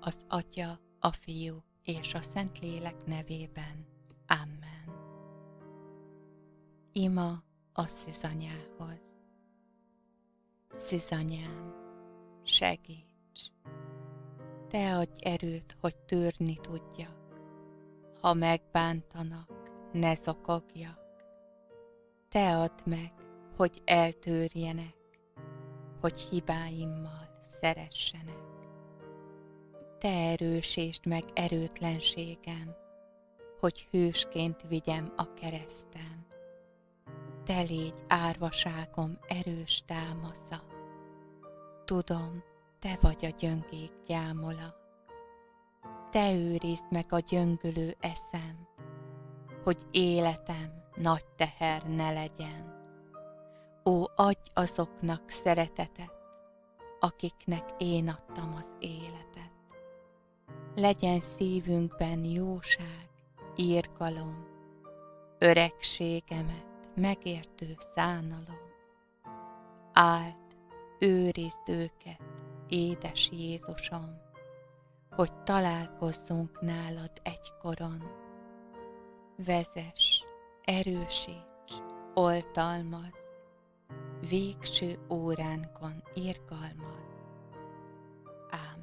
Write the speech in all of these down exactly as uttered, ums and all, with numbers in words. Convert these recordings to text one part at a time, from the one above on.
Az Atya, a Fiú és a Szentlélek nevében. Amen. Ima a szűzanyához. Szűzanyám, segíts! Te adj erőt, hogy tűrni tudjak, ha megbántanak, ne zokogjak. Te add meg, hogy eltűrjenek, hogy hibáimmal szeressenek. Te erősítsd meg erőtlenségem, hogy hősként vigyem a keresztem. Te légy árvaságom erős támasza. Tudom, te vagy a gyöngék gyámola. Te őrizd meg a gyöngülő eszem, hogy életem nagy teher ne legyen. Ó, adj azoknak szeretetet, akiknek én adtam az életet. Legyen szívünkben jóság, irgalom, öregségemet megértő szánalom. Áld, őrizd őket, édes Jézusom, hogy találkozzunk nálad egykoron. Vezess, erősíts, oltalmazd, végső óránkon irgalmazd. Ámen.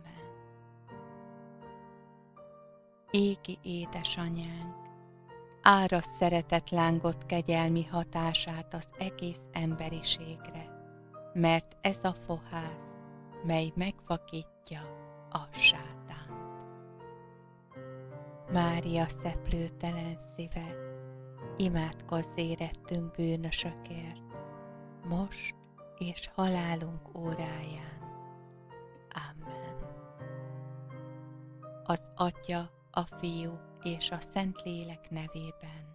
Égi édesanyánk, árasd szeretetlángot kegyelmi hatását az egész emberiségre, mert ez a fohász, mely megvakítja a sátánt. Mária szeplőtelen szíve, imádkozz érettünk bűnösökért, most és halálunk óráján. Amen. Az Atya, a Fiú és a Szentlélek nevében.